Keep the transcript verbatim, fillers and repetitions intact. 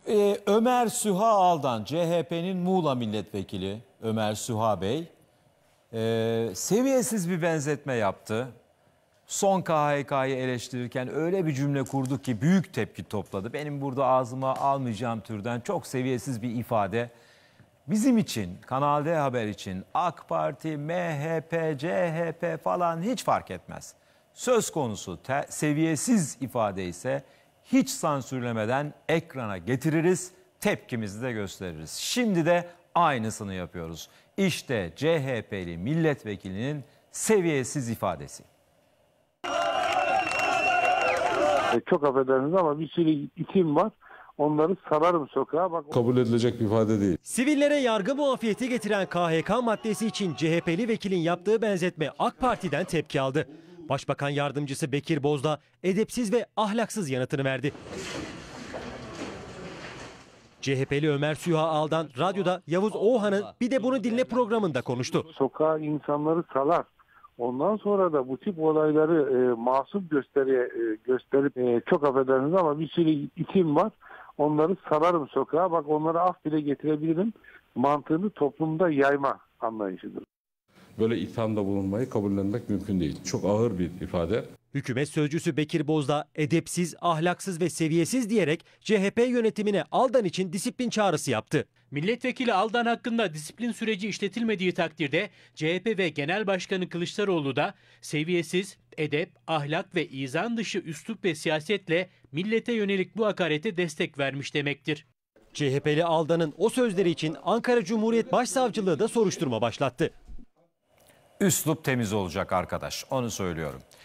Ee, Ömer Süha Aldan, C H P'nin Muğla Milletvekili Ömer Süha Bey, e, seviyesiz bir benzetme yaptı. Son K H K'yı eleştirirken öyle bir cümle kurdu ki büyük tepki topladı. Benim burada ağzıma almayacağım türden çok seviyesiz bir ifade. Bizim için, Kanal D Haber için AK Parti, M H P, C H P falan hiç fark etmez. Söz konusu te- seviyesiz ifade ise hiç sansürlemeden ekrana getiririz, tepkimizi de gösteririz. Şimdi de aynısını yapıyoruz. İşte C H P'li milletvekilinin seviyesiz ifadesi. Çok affedersiniz ama bir sürü itim var. Onları salarım sokağa. Bak, kabul edilecek bir ifade değil. Sivillere yargı muafiyeti getiren K H K maddesi için C H P'li vekilin yaptığı benzetme AK Parti'den tepki aldı. Başbakan yardımcısı Bekir Bozdağ edepsiz ve ahlaksız yanıtını verdi. C H P'li Ömer Süha Aldan radyoda Yavuz Oğhan'ın Bir de Bunu Dinle programında konuştu. sokağa insanları salar. Ondan sonra da bu tip olayları e, masum gösteri, e, gösterip e, çok affedersiniz ama bir sürü itim var. Onları salarım sokağa. Bak, onlara af bile getirebilirim. Mantığını toplumda yayma anlayışıdır. Böyle ithamda bulunmayı kabullenmek mümkün değil. Çok ağır bir ifade. Hükümet sözcüsü Bekir Bozdağ edepsiz, ahlaksız ve seviyesiz diyerek C H P yönetimine Aldan için disiplin çağrısı yaptı. Milletvekili Aldan hakkında disiplin süreci işletilmediği takdirde C H P ve Genel Başkanı Kılıçdaroğlu da seviyesiz, edep, ahlak ve izan dışı üslup ve siyasetle millete yönelik bu hakarete destek vermiş demektir. C H P'li Aldan'ın o sözleri için Ankara Cumhuriyet Başsavcılığı da soruşturma başlattı. Üslup temiz olacak arkadaş, onu söylüyorum.